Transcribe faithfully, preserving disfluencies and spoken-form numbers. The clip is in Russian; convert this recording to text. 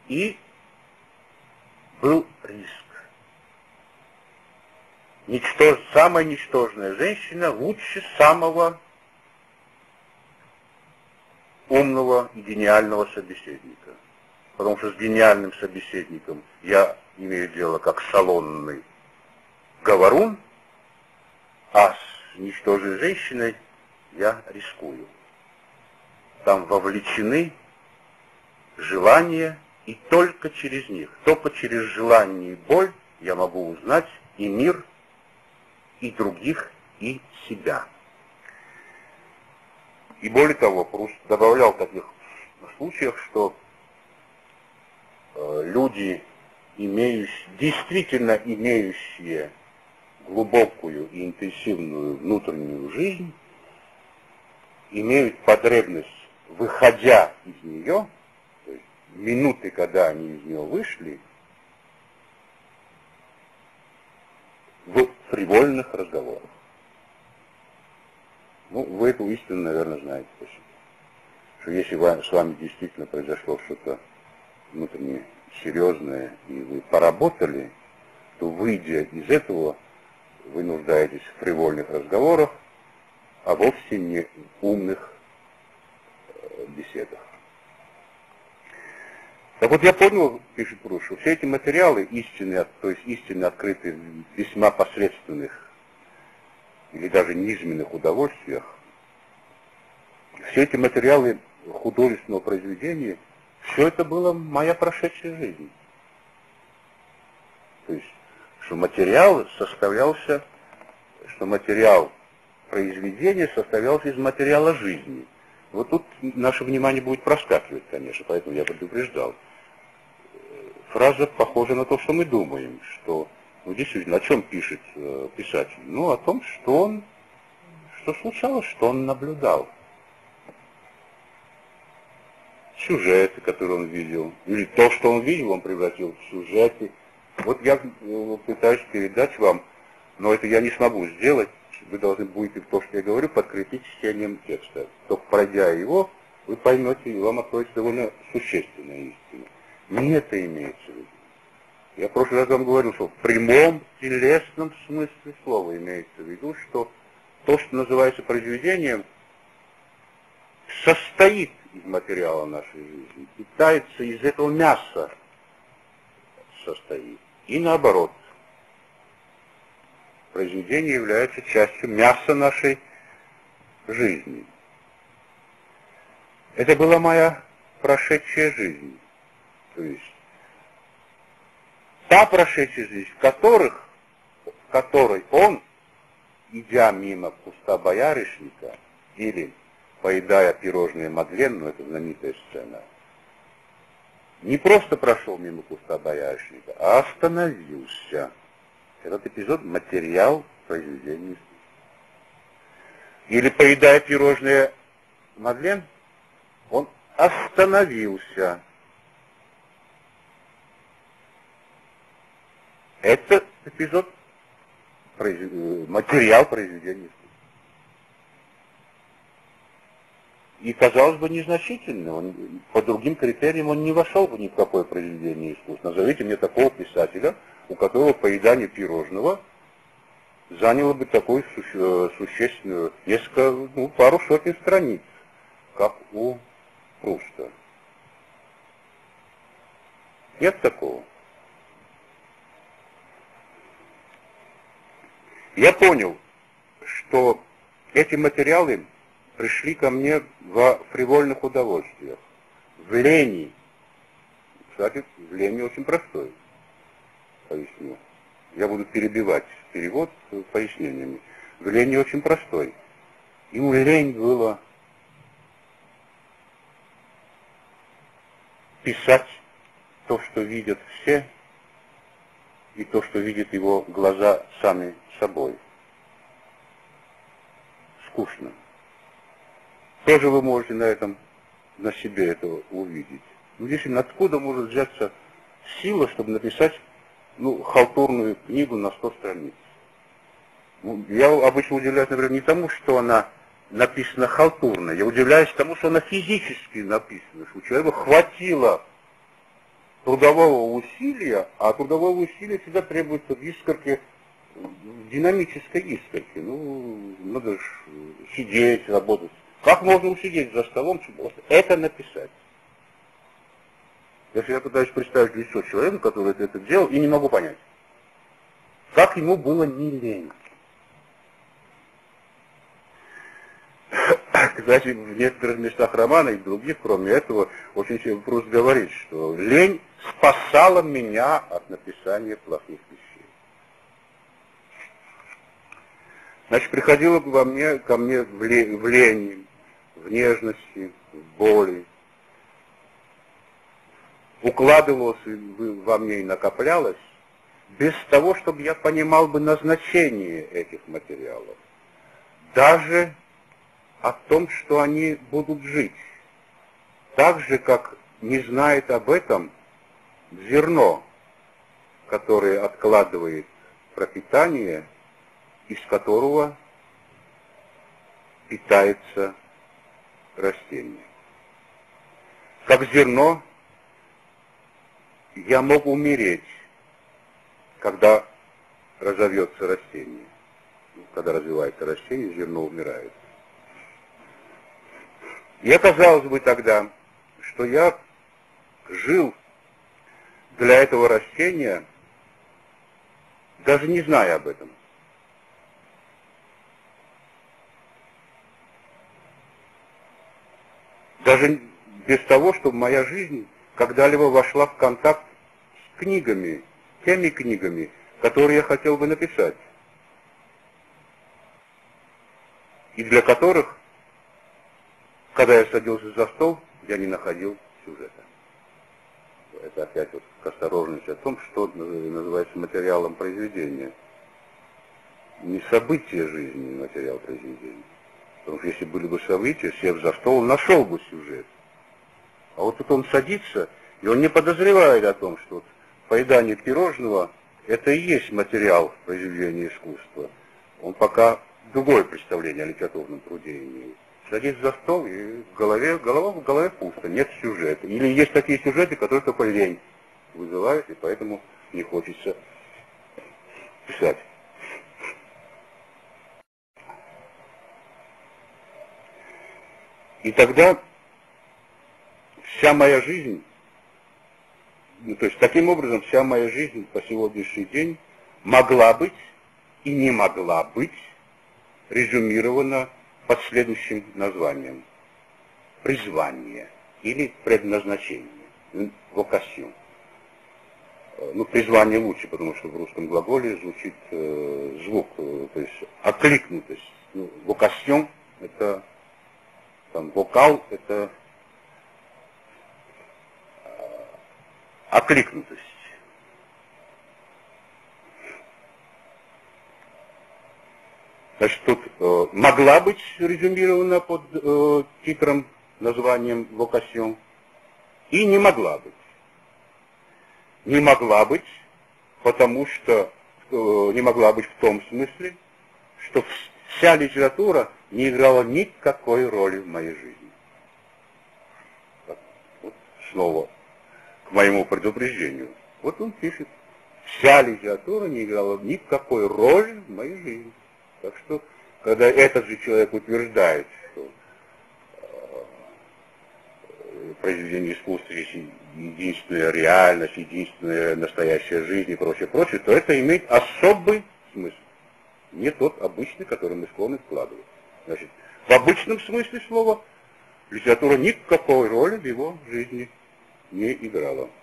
И был риск. Ничтож... Самая ничтожная женщина лучше самого умного и гениального собеседника. Потому что с гениальным собеседником я имею дело как салонный говорун, а с ничтожной женщиной я рискую. Там вовлечены желания, и только через них, только через желание и боль я могу узнать и мир, и других, и себя. И более того, Пруст добавлял в таких случаях, что э, люди, имеющие, действительно имеющие глубокую и интенсивную внутреннюю жизнь, имеют потребность, выходя из нее, то есть минуты, когда они из нее вышли, в фривольных разговорах. Ну, вы эту истину, наверное, знаете точно. Что если с вами действительно произошло что-то внутренне серьезное, и вы поработали, то, выйдя из этого, вы нуждаетесь в фривольных разговорах, а вовсе не в умных беседах. Так вот, я понял, пишет Пруст, что все эти материалы истинные, то есть истинно открытые в весьма посредственных или даже низменных удовольствиях, все эти материалы художественного произведения, все это была моя прошедшая жизнь. То есть, что материал составлялся, что материал произведения составлялся из материала жизни. Вот тут наше внимание будет проскакивать, конечно, поэтому я предупреждал. Фраза похожа на то, что мы думаем, что, ну, действительно, о чем пишет э, писатель? Ну, о том, что он, что случалось, что он наблюдал. Сюжеты, которые он видел, или то, что он видел, он превратил в сюжеты. Вот я э, пытаюсь передать вам, но это я не смогу сделать. Вы должны будете то, что я говорю, подкрепить чтением текста. Только пройдя его, вы поймете, и вам откроется довольно существенная истина. Не это имеется в виду. Я в прошлый раз вам говорил, что в прямом телесном смысле слова имеется в виду, что то, что называется произведением, состоит из материала нашей жизни, питается из этого мяса, состоит. И наоборот. Произведение является частью мяса нашей жизни. Это была моя прошедшая жизнь. То есть та прошедшая жизнь, в, которых, в которой он, идя мимо куста боярышника или поедая пирожные Мадлен, ну это знаменитая сцена, не просто прошел мимо куста боярышника, а остановился. Этот эпизод — материал произведения искусства. Или, поедая пирожные Мадлен, он остановился. Это эпизод, материал произведения искусства. И, казалось бы, незначительно. Он, по другим критериям он не вошел бы ни в какое произведение искусства. Назовите мне такого писателя, у которого поедание пирожного заняло бы такую суще, существенную, несколько, ну, пару сотен страниц, как у Пруста. Нет такого. Я понял, что эти материалы пришли ко мне во фривольных удовольствиях, в лени. Кстати, в лени очень простой. Поясню. Я буду перебивать перевод пояснениями. В лени очень простой. Ему лень было писать то, что видят все, и то, что видят его глаза сами собой. Скучно. Тоже вы можете на этом, на себе это увидеть. Ну, действительно, откуда может взяться сила, чтобы написать, ну, халтурную книгу на сто страниц? Ну, я обычно удивляюсь, например, не тому, что она написана халтурно, я удивляюсь тому, что она физически написана, что у человека хватило трудового усилия, а трудового усилия всегда требуется в искорке, в динамической искорке. Ну, надо же сидеть, работать. Как можно усидеть за столом, чтобы вот это написать? Если я пытаюсь представить лицо человека, который это делал, и не могу понять, как ему было не лень. Кстати, в некоторых местах романа и других, кроме этого, очень сильно Пруст говорит, что лень спасала меня от написания плохих вещей. Значит, приходило во мне, ко мне в лени, в нежности, в боли, укладывалось во мне и накоплялось, без того, чтобы я понимал бы назначение этих материалов. Даже о том, что они будут жить. Так же, как не знает об этом зерно, которое откладывает пропитание, из которого питается растение. Как зерно я мог умереть, когда разовьется растение. Когда развивается растение, зерно умирает. И оказалось бы тогда, что я жил для этого растения, даже не зная об этом. Даже без того, чтобы моя жизнь когда-либо вошла в контакт с книгами, теми книгами, которые я хотел бы написать, и для которых, когда я садился за стол, я не находил сюжета. Это опять вот к осторожности о том, что называется материалом произведения. Не события жизни материал произведения. Потому что если были бы события, сев за стол, он нашел бы сюжет. А вот тут он садится, и он не подозревает о том, что вот поедание пирожного – это и есть материал в произведении искусства. Он пока другое представление о литературном труде имеет. Садится за стол, и в голове, голова в голове пусто, нет сюжета. Или есть такие сюжеты, которые только лень вызывают, и поэтому не хочется писать. И тогда вся моя жизнь, ну, то есть таким образом вся моя жизнь по сегодняшний день могла быть и не могла быть резюмирована под следующим названием: призвание или предназначение, vocation. Ну, призвание лучше, потому что в русском глаголе звучит э, звук, э, то есть окликнутость. Ну, vocation — это там, вокал — это э, окликнутость. Значит, тут э, могла быть резюмирована под э, титром, названием vocation, и не могла быть. Не могла быть, потому что э, не могла быть в том смысле, что вся литература не играла никакой роли в моей жизни. Вот снова к моему предупреждению. Вот он пишет: вся литература не играла никакой роли в моей жизни. Так что, когда этот же человек утверждает, что э, произведение искусства есть единственная реальность, единственная настоящая жизнь и прочее, прочее, то это имеет особый смысл. Не тот обычный, который мы склонны вкладывать. Значит, в обычном смысле слова литература никакой роли в его жизни не играла.